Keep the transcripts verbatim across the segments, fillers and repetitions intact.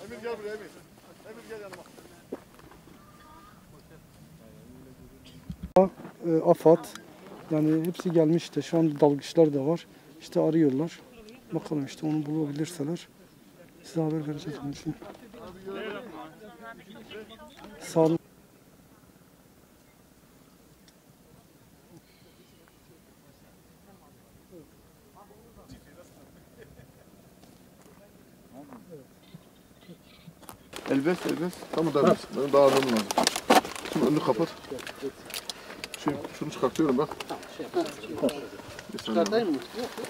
Emir gel buraya Emir. Emir gel yanıma. AFAD yani hepsi gelmişti. Şu an dalgıçlar da var. İşte arıyorlar. Bakalım işte onu bulabilirseler size haber vereceğiz onun için. Sağ olun. Elbet elbet. Tamam da benim daha ağırlığım lazım. Şimdi önünü kapat. Şey, şunu çıkartıyorum bak. Çıkartayım mı?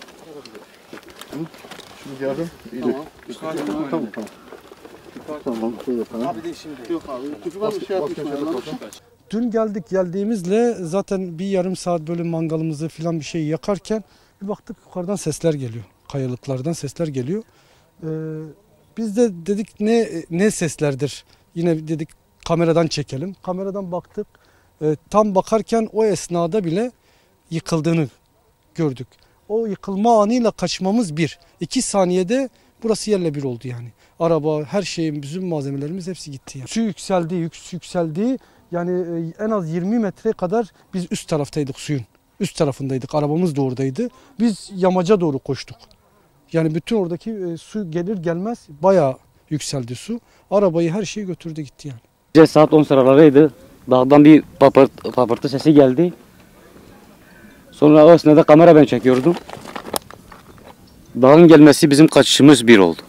Şimdi yardım. İyice. Tamam. Tamam tamam. Tamam şöyle tamam. Abi de şimdi. Yok abi. Tüpü var mı şey yapmış. Dün geldik geldiğimizle zaten bir yarım saat böyle mangalımızı falan bir şey yakarken bir baktık yukarıdan sesler geliyor. Kayalıklardan sesler geliyor. Ee, biz de dedik ne ne seslerdir? Yine dedik kameradan çekelim. Kameradan baktık. Ee, tam bakarken o esnada bile yıkıldığını gördük. O yıkılma anıyla kaçmamız bir. iki saniyede burası yerle bir oldu yani. Araba, her şeyin, bizim malzemelerimiz hepsi gitti. Yani. Su yükseldi, yük, yükseldi. Yani en az yirmi metre kadar biz üst taraftaydık suyun. Üst tarafındaydık. Arabamız da oradaydı. Biz yamaca doğru koştuk. Yani bütün oradaki e, su gelir gelmez bayağı yükseldi su. Arabayı, her şeyi götürdü gitti yani. Gece saat on sıralarıydı. Dağdan bir papırt, papırtı sesi geldi. Sonra o esnada kamera ben çekiyordum. Dağın gelmesi bizim kaçışımız bir oldu.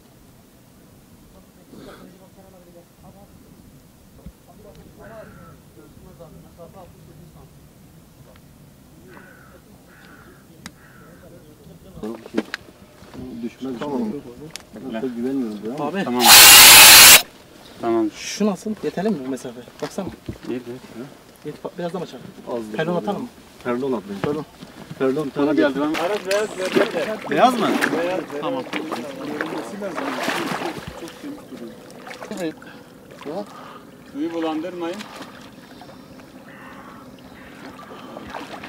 Düşmez. Tamam. Ben güvenmiyorum ya. Abi. Tamam. Tamam. Şu nasıl? Yeterli mi bu mesafe? Baksana. İyi, Yet biraz daha mı çarptı? Az. Perlon atalım mı? Perlon atlayın. Perlon. Perlon Sana geldi lan. Beyaz mı? Beyaz. Tamam. Suyu bulandırmayın.